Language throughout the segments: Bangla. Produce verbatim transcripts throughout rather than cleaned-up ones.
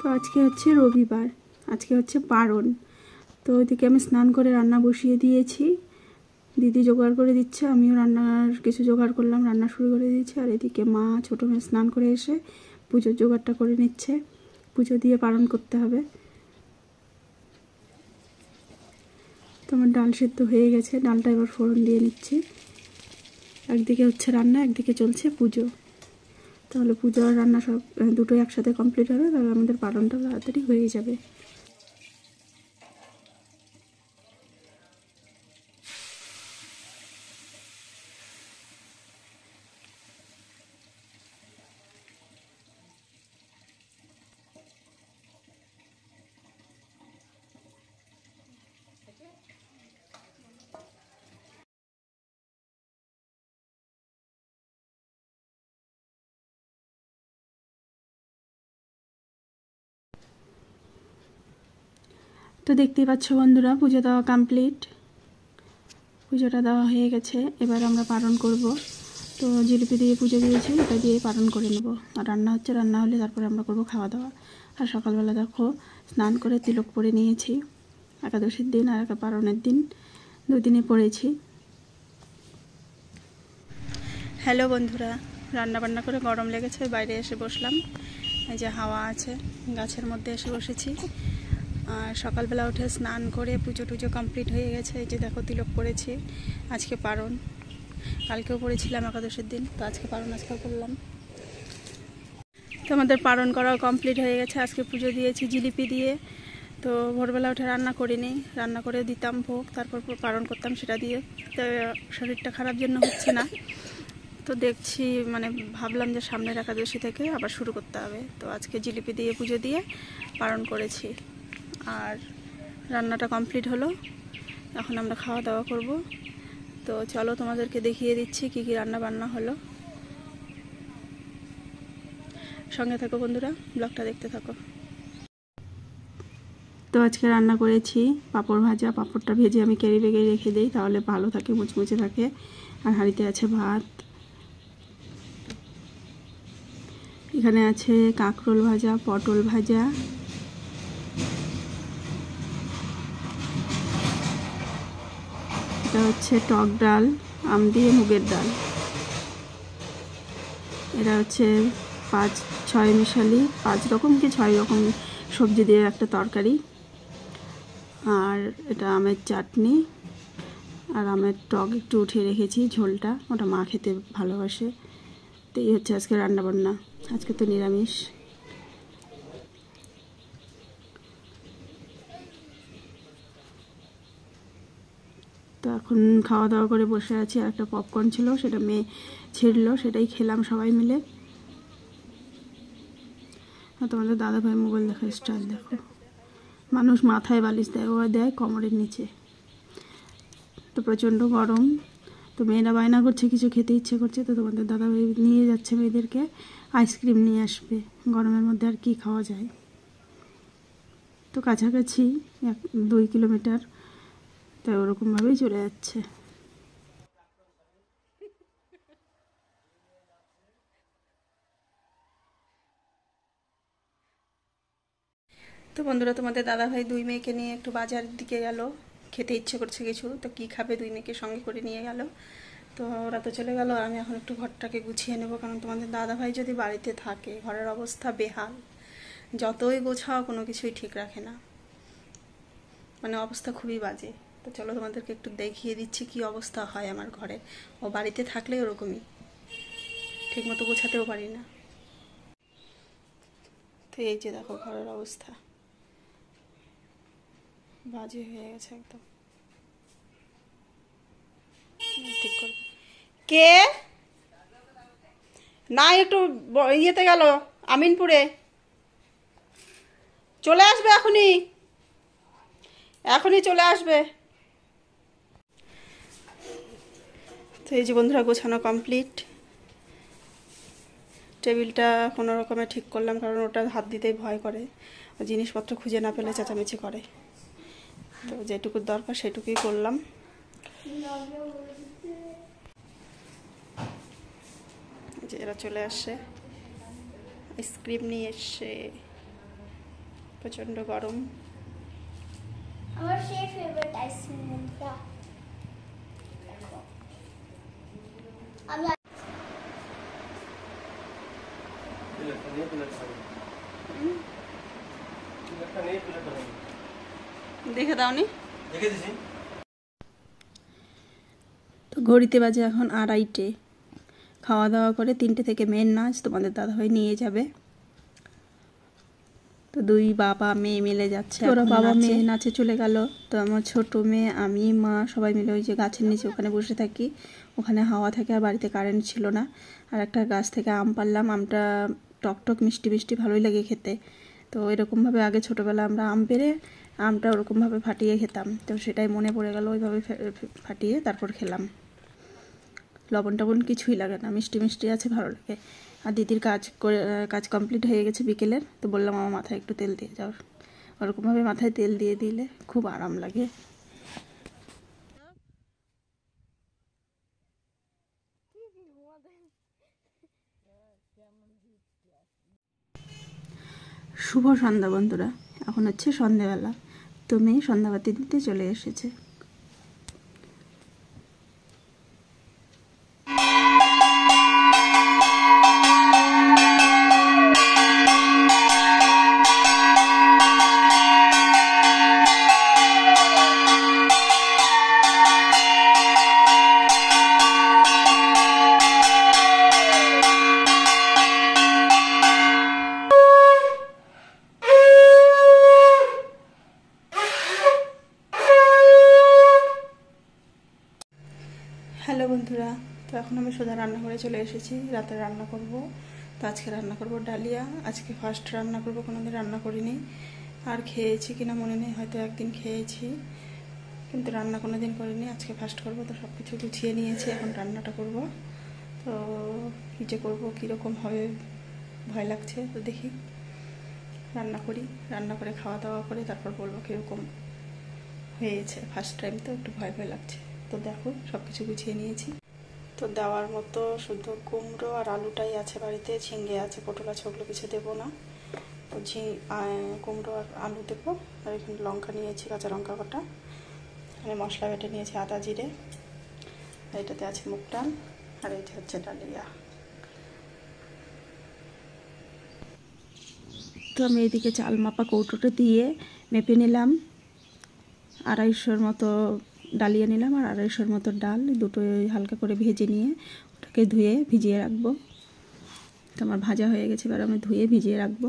আজকে হচ্ছে রবিবার, আজকে হচ্ছে পারণ। তো ওইদিকে আমি স্নান করে রান্না বসিয়ে দিয়েছি, দিদি জোগাড় করে দিচ্ছে, আমিও রান্নার কিছু জোগাড় করলাম, রান্না শুরু করে দিয়েছি। আর এদিকে মা ছোটো মেয়ে স্নান করে এসে পুজোর জোগাড়টা করে নিচ্ছে, পুজো দিয়ে পারণ করতে হবে। তোমার ডাল সেদ্ধ হয়ে গেছে, ডালটা এবার ফোড়ন দিয়ে নিচ্ছি। একদিকে হচ্ছে রান্না, একদিকে চলছে পুজো। তাহলে পুজো আর রান্না সব দুটোই একসাথে কমপ্লিট হবে, তাহলে আমাদের পালনটা তাড়াতাড়ি হয়ে যাবে। তো দেখতেই পাচ্ছ বন্ধুরা, পুজো দেওয়া কমপ্লিট, পুজোটা দেওয়া হয়ে গেছে। এবার আমরা পালন করব। তো জিলিপি দিয়ে পুজো দিয়েছি, এটা দিয়ে পালন করে নেব। আর রান্না হচ্ছে, রান্না হলে তারপরে আমরা করব খাওয়া দাওয়া। আর সকালবেলা দেখো স্নান করে তিলক পরে নিয়েছি, একাদশীর দিন আর একটা পালনের দিন, দুদিনই পড়েছি। হ্যালো বন্ধুরা, রান্না বান্না করে গরম লেগেছে, বাইরে এসে বসলাম। এই যে হাওয়া আছে, গাছের মধ্যে এসে বসেছি। আর সকালবেলা উঠে স্নান করে পুজো টুজো কমপ্লিট হয়ে গেছে। এই যে দেখো তিলক পড়েছি, আজকে পারণ, কালকেও পড়েছিলাম একাদশের দিন, তো আজকে পারণ আজকেও করলাম। তো আমাদের পারণ করাও কমপ্লিট হয়ে গেছে। আজকে পুজো দিয়েছি জিলিপি দিয়ে। তো ভোরবেলা উঠে রান্না করিনি, রান্না করে দিতাম ভোগ, তারপর পারণ করতাম সেটা দিয়ে। তো শরীরটা খারাপ জন্য হচ্ছে না। তো দেখছি মানে ভাবলাম যে সামনের একাদশী থেকে আবার শুরু করতে হবে। তো আজকে জিলিপি দিয়ে পুজো দিয়ে পারণ করেছি। আর রান্নাটা কমপ্লিট হলো, এখন আমরা খাওয়া দাওয়া করব। তো চলো তোমাদেরকে দেখিয়ে দিচ্ছি কি কি রান্না বান্না হলো, সঙ্গে থাকো বন্ধুরা, ব্লগটা দেখতে থাকো। তো আজকে রান্না করেছি পাঁপড় ভাজা, পাঁপড়টা ভেজে আমি ক্যারি ব্যাগে রেখে দিই, তাহলে ভালো থাকে, মুচমুচে থাকে। আর হাঁড়িতে আছে ভাত, এখানে আছে কাঁকরোল ভাজা, পটল ভাজা, এটা হচ্ছে টক ডাল, আম দিয়ে মুগের ডাল, এটা হচ্ছে পাঁচ ছয় মিশালি পাঁচ রকম কি ছয় রকম সবজি দিয়ে একটা তরকারি, আর এটা আমের চাটনি, আর আমের টক একটু উঠিয়ে রেখেছি ঝোলটা, ওটা মা খেতে ভালোবাসে। তো এই হচ্ছে আজকে রান্নাবান্না, আজকে তো নিরামিষ। তো এখন খাওয়া দাওয়া করে বসে আছি। আর একটা পপকর্ন ছিল, সেটা মেয়ে ছিঁড়লো, সেটাই খেলাম সবাই মিলে। আর তোমাদের দাদাভাই মোবাইল দেখা স্টাইল দেখো, মানুষ মাথায় বালিশ দেয়, ও দেয় কোমরের নিচে। তো প্রচণ্ড গরম, তো মেয়েরা বায়না করছে কিছু খেতে ইচ্ছে করছে, তো তোমাদের দাদাভাই নিয়ে যাচ্ছে মেয়েদেরকে, আইসক্রিম নিয়ে আসবে, গরমের মধ্যে আর কি খাওয়া যায়। তো কাছাকাছি এক দুই কিলোমিটার, তাই ওরকমভাবেই চলে যাচ্ছে। তো বন্ধুরা, তোমাদের দাদাভাই দুই মেয়েকে নিয়ে একটু বাজারের দিকে গেল, খেতে ইচ্ছে করছে কিছু, তো কি খাবে দুই মেয়েকে সঙ্গে করে নিয়ে গেল। তো ওরা তো চলে গেল, আমি এখন একটু ঘরটাকে গুছিয়ে নেব, কারণ তোমাদের দাদাভাই যদি বাড়িতে থাকে ঘরের অবস্থা বেহাল, যতই গোছাও কোনো কিছুই ঠিক রাখে না, মানে অবস্থা খুবই বাজে। তো চলো তোমাদেরকে একটু দেখিয়ে দিচ্ছি কি অবস্থা হয় আমার ঘরে। ও বাড়িতে থাকলে ওরকমই, ঠিক মতো গোছাতেও পারি না। তো এই যে দেখো ঘরের অবস্থা বাজে হয়ে গেছে একদম, ঠিক করব। কে না একটু ইয়েতে গেল, আমিনপুরে, চলে আসবে এখনই, এখনই চলে আসবে। তো এই যে বন্ধুরা, গোছানো কমপ্লিট। টেবিলটা কোনো রকমে ঠিক করলাম, কারণ ওটা হাত দিতেই ভয় করে, জিনিসপত্র খুঁজে না পেলে চেঁচামেচি করে। তো যেটুকু দরকার সেটুকুই করলাম। যে এরা চলে আসছে, আইসক্রিম নিয়ে এসছে। প্রচণ্ড গরম। আমার সেই ফেভারিট আইসক্রিমটা আমি দেখে দাওনি? তো ঘড়িতে বাজে এখন আড়াইটে। খাওয়া দাওয়া করে তিনটে থেকে মেন নাচ তোমাদের দাদাভাই নিয়ে যাবে। তো দুই বাবা মেয়ে মিলে যাচ্ছে, ওরা বাবা মেয়ে নাচে চলে গেল। তো আমার ছোট মেয়ে, আমি, মা সবাই মিলে ওই যে গাছের নিচে ওখানে বসে থাকি, ওখানে হাওয়া থাকে আর বাড়িতে কারেন্ট ছিল না। আর একটা গাছ থেকে আম পারলাম, আমটা টক টক মিষ্টি মিষ্টি ভালোই লাগে খেতে। তো এরকমভাবে আগে ছোটোবেলা আমরা আম পেড়ে আমটা ওরকমভাবে ফাটিয়ে খেতাম, তো সেটাই মনে পড়ে গেল, ওইভাবে ফাটিয়ে তারপর খেলাম। লবণ টবণ কিছুই লাগে না, মিষ্টি মিষ্টি আছে, ভালো লাগে। আর দিদির কাজ করে কাজ কমপ্লিট হয়ে গেছে বিকেলের, তো বললাম আমার মাথায় একটু তেল দিয়ে যাও। ওরকমভাবে মাথায় তেল দিয়ে দিলে খুব আরাম লাগে। শুভ সন্ধ্যা বন্ধুরা, এখন হচ্ছে সন্ধ্যাবেলা। তো মেয়ে সন্ধ্যাবাতি দিতে চলে এসেছে। হ্যালো বন্ধুরা, তো এখন আমি সোজা রান্নাঘরে চলে এসেছি। রাতে রান্না করব। তো আজকে রান্না করব ডালিয়া। আজকে ফার্স্ট রান্না করব, কোনোদিন রান্না করিনি। আর খেয়েছি কিনা মনে নেই, হয়তো একদিন খেয়েছি, কিন্তু রান্না কোনো দিন করিনি। আজকে ফার্স্ট করব, তো সব কিছু গুছিয়ে নিয়েছি, এখন রান্নাটা করব। তো কী যে করবো, কীরকম হবে ভয় লাগছে। তো দেখি রান্না করি, রান্না করে খাওয়া দাওয়া করে তারপর বলবো কীরকম হয়েছে। ফার্স্ট টাইম তো একটু ভয় ভয় লাগছে। তো দেখো সব কিছু গুছিয়ে নিয়েছি। তো দেওয়ার মতো শুধু কুমড়ো আর আলুটাই আছে বাড়িতে, ঝিঙে আছে, পটল আছে, ওগুলো কিছু দেবো না। তো ঝি কুমড়ো আর আলু দেবো। আর এখানে লঙ্কা নিয়েছি, কাঁচা লঙ্কা কটা, এখানে মশলা বেটে নিয়েছি, আদা জিরে, আর এটাতে আছে মুগ ডাল, আর এইটা হচ্ছে ডালিয়া। তো আমি এদিকে চাল মাপা কৌটোটা দিয়ে মেপে নিলাম। আড়াইশোর মতো ডালিয়া নিলাম আর আড়াইশোর মতো ডাল, দুটোই হালকা করে ভেজে নিয়ে ওটাকে ধুয়ে ভিজিয়ে রাখবো। তো আমার ভাজা হয়ে গেছে, এবার আমি ধুয়ে ভিজিয়ে রাখবো।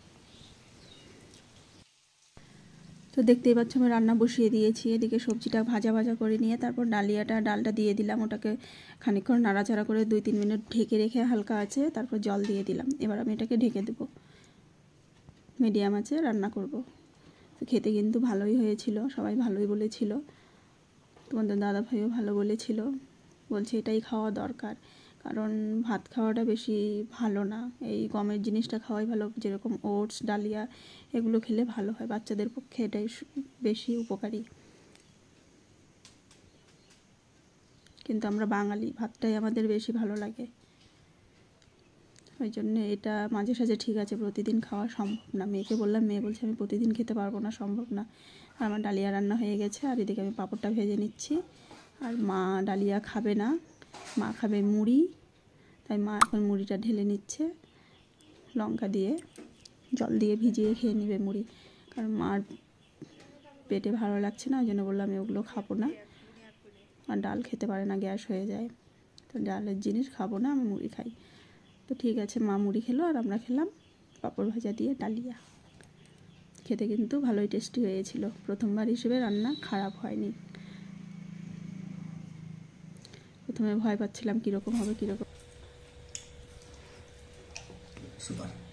তো দেখতেই পাচ্ছ আমি রান্না বসিয়ে দিয়েছি। এদিকে সবজিটা ভাজা ভাজা করে নিয়ে তারপর ডালিয়াটা ডালটা দিয়ে দিলাম, ওটাকে খানিকক্ষণ নাড়াচাড়া করে দুই তিন মিনিট ঢেকে রেখে হালকা আছে, তারপর জল দিয়ে দিলাম। এবার আমি এটাকে ঢেকে দেবো, মিডিয়াম আছে রান্না করব। তো খেতে কিন্তু ভালোই হয়েছিল, সবাই ভালোই বলেছিল। তোমাদের দাদা ভাইও ভালো বলেছিল, বলছে এটাই খাওয়া দরকার, কারণ ভাত খাওয়াটা বেশি ভালো না, এই গমের জিনিসটা খাওয়াই ভালো। যেরকম ওটস, ডালিয়া এগুলো খেলে ভালো হয়, বাচ্চাদের পক্ষে এটাই বেশি উপকারী। কিন্তু আমরা বাঙালি, ভাতটাই আমাদের বেশি ভালো লাগে, ওই জন্য এটা মাঝে সাঝে ঠিক আছে, প্রতিদিন খাওয়া সম্ভব না। মেয়েকে বললাম, মেয়ে বলছে আমি প্রতিদিন খেতে পারবো না, সম্ভব না। আর আমার ডালিয়া রান্না হয়ে গেছে, আর এদিকে আমি পাঁপড়টা ভেজে নিচ্ছি। আর মা ডালিয়া খাবে না, মা খাবে মুড়ি, তাই মা এখন মুড়িটা ঢেলে নিচ্ছে লঙ্কা দিয়ে, জল দিয়ে ভিজিয়ে খেয়ে নেবে মুড়ি, কারণ মার পেটে ভালো লাগছে না, ওই জন্য বললাম আমি ওগুলো খাবো না। আর ডাল খেতে পারে না, গ্যাস হয়ে যায়, তো ডালের জিনিস খাবো না, আমি মুড়ি খাই। তো ঠিক আছে, মা মুড়ি খেলো আর আমরা খেলাম পাঁপড় ভাজা দিয়ে ডালিয়া। খেতে কিন্তু ভালোই টেস্টি হয়েছিল, প্রথমবার হিসেবে রান্না খারাপ হয়নি। প্রথমে ভয় পাচ্ছিলাম কীরকম হবে কীরকম। সুপার।